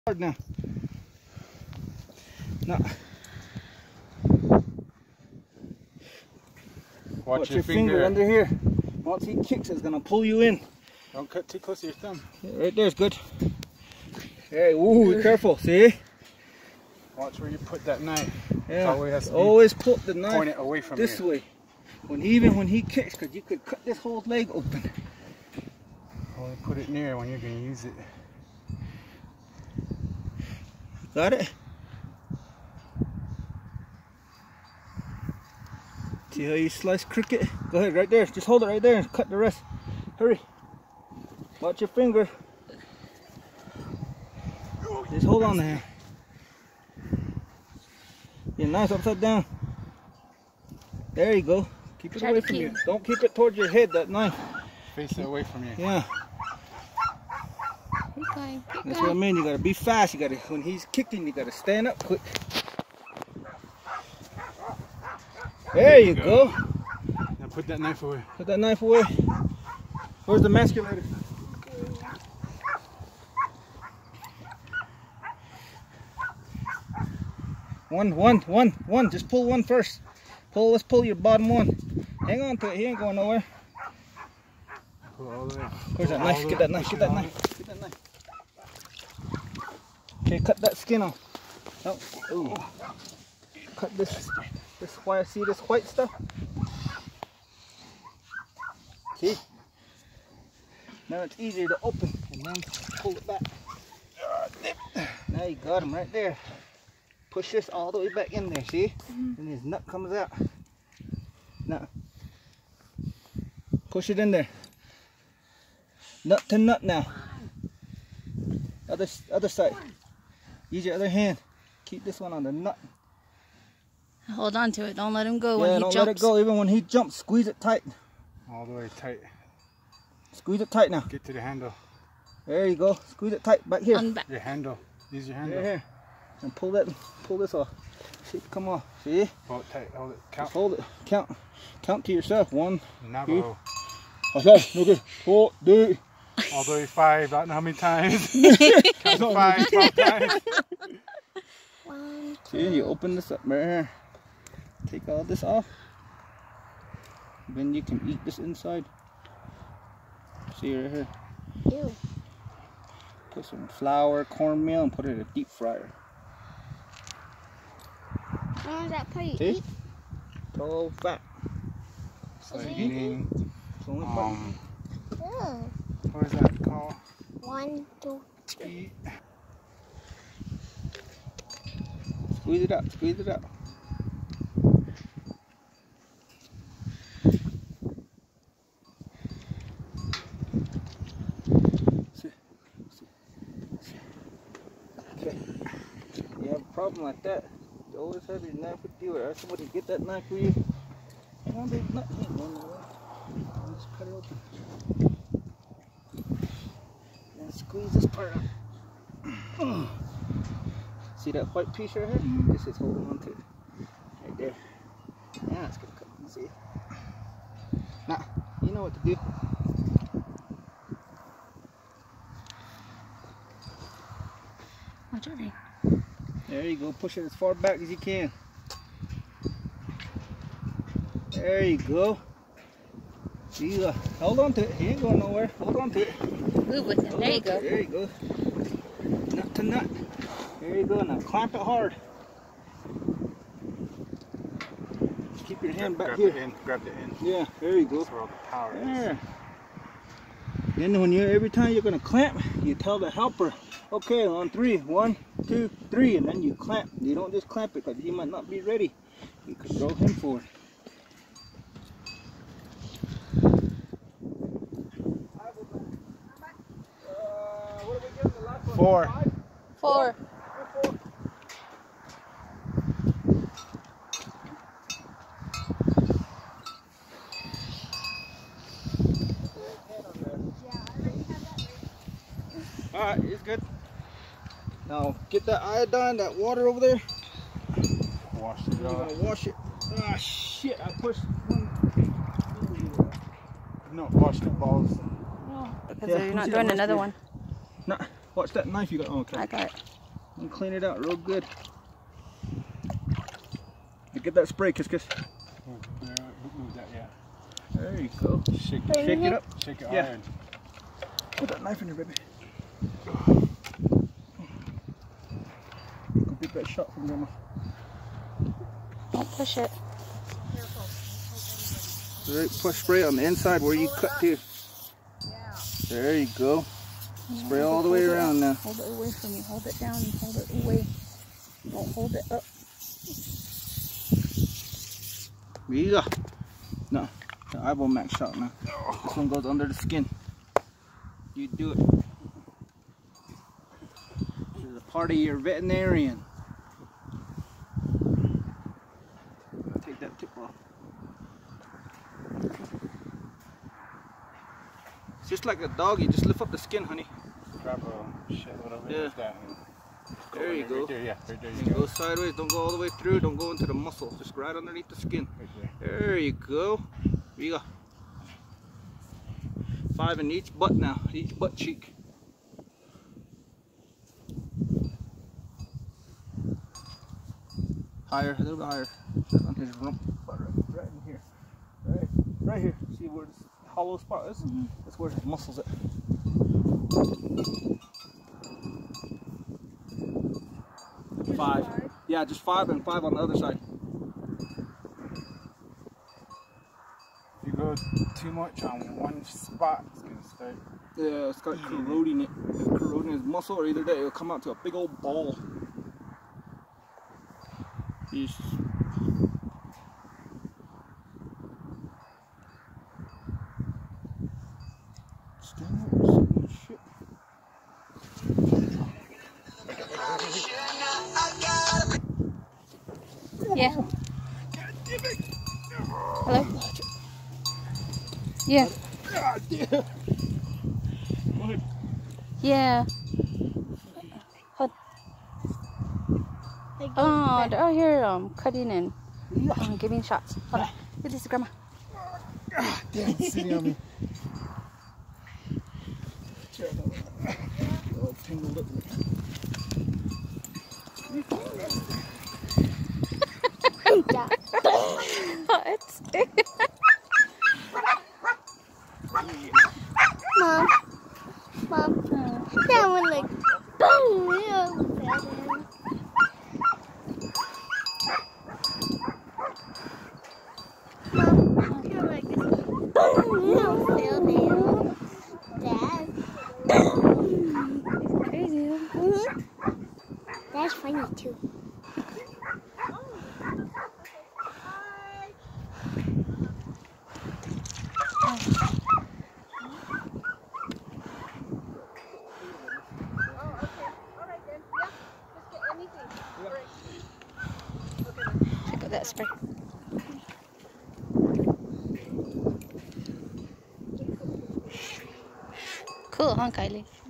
hard now. No. Watch your finger under here. Once he kicks, it's gonna pull you in. Don't cut too close to your thumb. Yeah, right there's good. Hey, ooh, be careful. See? Watch where you put that knife. Yeah. Always, always put the knife point it away from this you. way. Even when he kicks, because you could cut this whole leg open. Only put it near when you're gonna use it. Got it? See how you slice cricket? Go ahead, right there. Just hold it right there and cut the rest. Hurry. Watch your finger. Just hold on there. Your knife's upside down. There you go. Keep it away from you. Don't keep it towards your head, that knife. Face it away from you. Yeah. That's what I mean. You gotta be fast. You gotta, when he's kicking, you gotta stand up quick. There you go. Now put that knife away. Put that knife away. Where's the masculator? One. Just pull one first. Let's pull your bottom one. Hang on to it. He ain't going nowhere. Pull all the way. Where's that knife? Get that knife. Get that knife. Get that knife. Okay, cut that skin off. No. Ooh. Cut this white. See this white stuff? See? Now it's easier to open and then pull it back. Now you got him right there. Push this all the way back in there, see? And his nut comes out. Now, push it in there. Nut to nut now. Other side. Use your other hand. Keep this one on the nut. Hold on to it. Don't let him go when he jumps. Don't let it go. Even when he jumps, squeeze it tight. All the way tight. Squeeze it tight now. Get to the handle. There you go. Squeeze it tight back here. Your handle. Use your handle. Here. And pull this off. See it come off. See? Hold it tight. Hold it. Count. Just hold it. Count to yourself. 1, 2. Okay. Okay. 4, 3. All the way 5. I don't know how many times. Count 5 times. See, you open this up right here. Take all this off. Then you can eat this inside. See right here. Ew. Put some flour, cornmeal, and put it in a deep fryer. Oh, that part you See? eat? It's all fat. So eating. It's only part. What is that called? 1, 2, 3. Eat. Squeeze it out. Squeeze it out. Okay. You have a problem like that, you always have your knife with you, or ask somebody to get that knife for you. Hang on, there's nothing here going nowhere. Just cut it open. And squeeze this part out. See that white piece right here? This is holding on to it. Right there. Now it's gonna come. See? Now, you know what to do. Watch your thing. There you go. Push it as far back as you can. There you go. See, hold on to it. He ain't going nowhere. Hold on to it. Move with it. There you go. There you go. Nut to nut. There you go. Now clamp it hard. Keep your hand back here. Grab the end. Yeah, there you go. That's where all the power there. is. Then when every time you're gonna clamp, you tell the helper, okay, on 3, 1, 2, 3, and then you clamp. You don't just clamp it because he might not be ready. You can throw him forward. What are we giving the last one? 4. 4. Alright, it's good. Now get that iodine, that water over there. Wash it You're off. gonna wash it. Ah shit, I pushed one. No, wash the balls. Because Yeah, you're not see doing that another much one. Nah, watch that knife you got. Oh, okay. I got it. And clean it out real good. Get that spray, Kiss Kiss. Move that, yeah. There you go. Shake it up. Shake it Yeah. iron. Put that knife in there, baby. Go get that shot from Grandma. Don't push it. Right, push spray on the inside where you cut to. There you go. Spray all the way around now. Hold it away from you. Hold it down and hold it away. Don't hold it up. There you go. No, the eyeball max shot now. This one goes under the skin. You do it. This is a part of your veterinarian. Take that tip off. It's just like a dog, you just lift up the skin, honey. Grab a shitload of it. Yeah. Like that and There you go. Right there, yeah. Right there you And go. go sideways, don't go all the way through, don't go into the muscle, just right underneath the skin. Right there. There you go. There you go. 5 in each butt now, each butt cheek. Higher, a little bit higher. On his rump, right in here. Right here. See where this hollow spot is? That's where his muscles at. Five. Yeah, just 5 and 5 on the other side. If you go too much on one spot, it's gonna start. Yeah, it's got corroding it. It's corroding his muscle, or either that it'll come out to a big old ball. Yeesh. Shit. Yeah. Hello? Yeah. God damn. Yeah. Hold. Oh, they're out here cutting and giving shots. Hold on. Look at this, Grandma. Damn, it's sitting on me. All tangled up. Oh, it's Mom. That one like boom. Mom, you're like this. Boom. You don't feel there. Dad. it's crazy. That's funny too. Check out that spray. Cool, huh, Kylie?